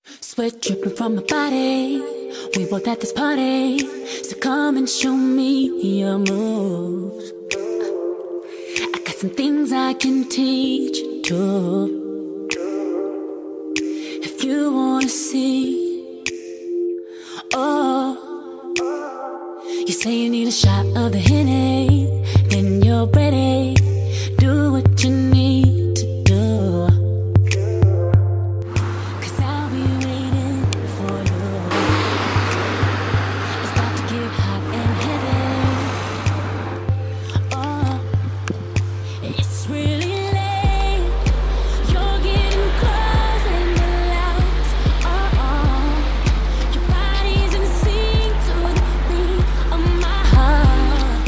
Sweat dripping from my body. We both at this party, so come and show me your moves. I got some things I can teach you too, if you wanna see. Oh, you say you need a shot of the Henny, then you're ready. Do what you need to do, 'cause I'll be waiting for you. It's about to get hot and heavy. Oh, it's really late. You're getting close and the lights are on. Your body's in sync to the beat of my heart.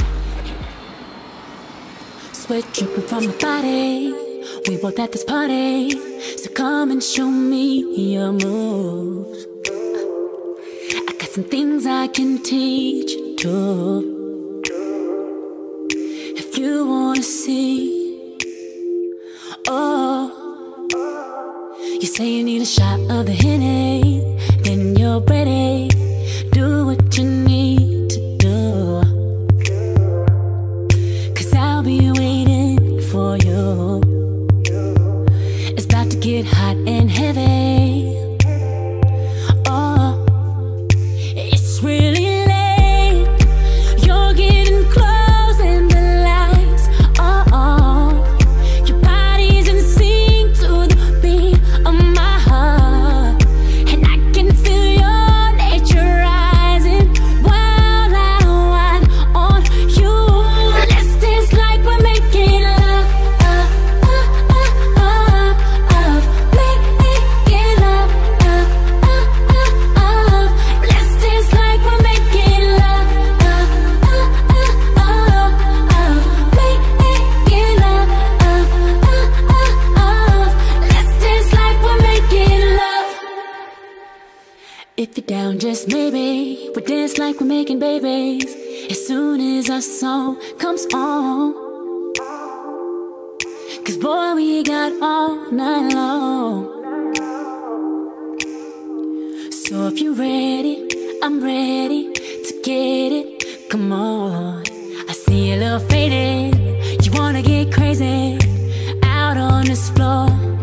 Sweat dripping from my body. We both at this party, so come and show me your moves. I got some things I can teach you too, if you wanna see. Oh, you say you need a shot of the Henny, then you're ready. Do what you need to do, 'cause I'll be waiting for you. It's about to get hot and heavy. Oh, it's really late. You're getting close and the lights are on. Your body's in sync to the beat of my heart, and I can feel your nature rising while I wine on you. Let's dance like we're making love, making love, Let's dance like we're making love, making love, Let's dance like we're making love. If you're down, just maybe we'll dance like we're making babies as soon as our song comes on. 'Cause boy, we got all night long. So if you're ready, I'm ready to get it. Come on, I see you a little faded. You wanna get crazy out on this floor.